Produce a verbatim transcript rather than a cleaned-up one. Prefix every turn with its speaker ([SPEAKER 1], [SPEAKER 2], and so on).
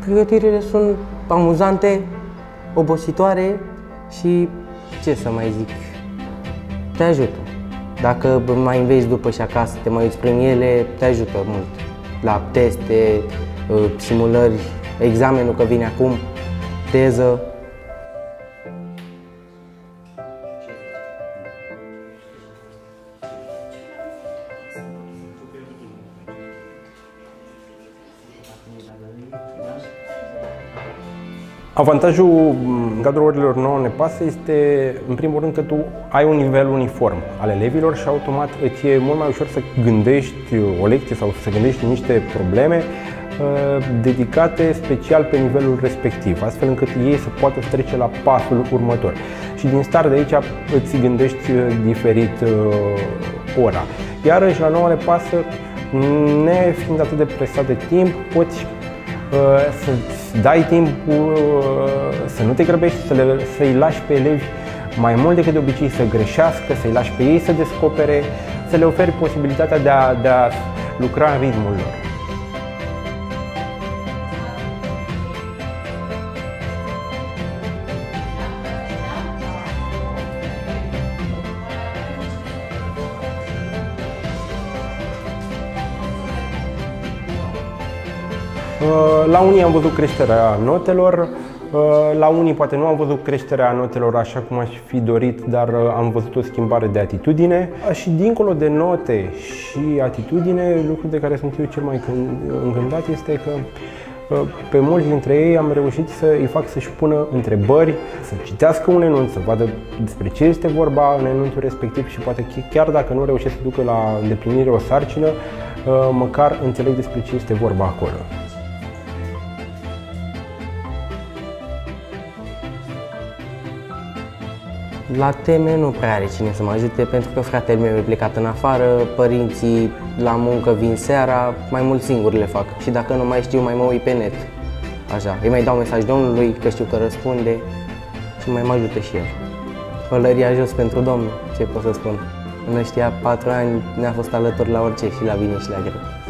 [SPEAKER 1] Pregătirile sunt amuzante, obositoare și, ce să mai zic, te ajută. Dacă mai înveți după și acasă, te mai uiți prin ele, te ajută mult. La teste, simulări, examenul că vine acum, teză.
[SPEAKER 2] Avantajul în cadrul orilor nouă ne pasă este, în primul rând, că tu ai un nivel uniform al elevilor și automat îți e mult mai ușor să gândești o lecție sau să gândești niște probleme uh, dedicate special pe nivelul respectiv, astfel încât ei să poată trece la pasul următor. Și din start de aici îți gândești diferit uh, ora. Iarăși, la nouă le pasă, nefiind atât de presat de timp, poți să-ți dai timp, să nu te grăbești, să-i lași pe elevi mai mult decât de obicei să greșească, să-i lași pe ei să descopere, să le oferi posibilitatea de a, de a lucra în ritmul lor. La unii am văzut creșterea notelor, la unii poate nu am văzut creșterea notelor așa cum aș fi dorit, dar am văzut o schimbare de atitudine. Și dincolo de note și atitudine, lucrul de care sunt eu cel mai încântat este că pe mulți dintre ei am reușit să îi fac să-și pună întrebări, să citească un enunț, să vadă despre ce este vorba în enunțul respectiv și poate chiar dacă nu reușesc să ducă la îndeplinire o sarcină, măcar înțeleg despre ce este vorba acolo.
[SPEAKER 1] La teme nu prea are cine să mă ajute, pentru că fratele meu e plecat în afară, părinții la muncă vin seara, mai mult singur le fac. Și dacă nu mai știu, mai mă uit pe net. Așa, îi mai dau mesaj Domnului, că știu că răspunde și mai mă ajută și el. Pălăria jos pentru Domnul, ce pot să spun. În ăștia patru ani ne-a fost alături la orice, și la bine și la greu.